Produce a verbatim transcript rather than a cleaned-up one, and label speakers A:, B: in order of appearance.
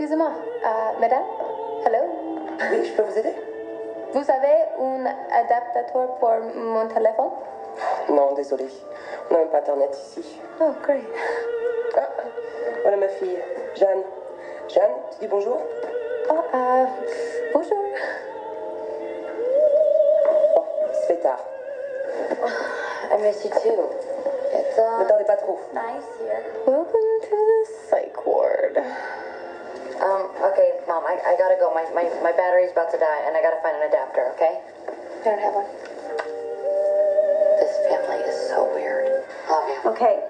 A: Excusez-moi, euh, madame? Hello?
B: Oui, je peux vous aider?
A: Vous avez un adaptateur pour mon téléphone?
B: Non, désolé. On n'a même pas Internet ici.
A: Oh, great.
B: Ah, voilà ma fille, Jeanne. Jeanne, tu dis bonjour?
A: Oh, euh, bonjour.
B: Bon, il se fait tard.
C: I miss you too. It's uh,
B: Ne tardez pas trop.
C: nice here.
A: Welcome to the psych ward.
C: Um, okay, Mom, I, I gotta go. My, my, my battery's about to die, and I gotta find an adapter, okay?
A: I don't have one.
C: This family is so weird. Love you.
D: Okay,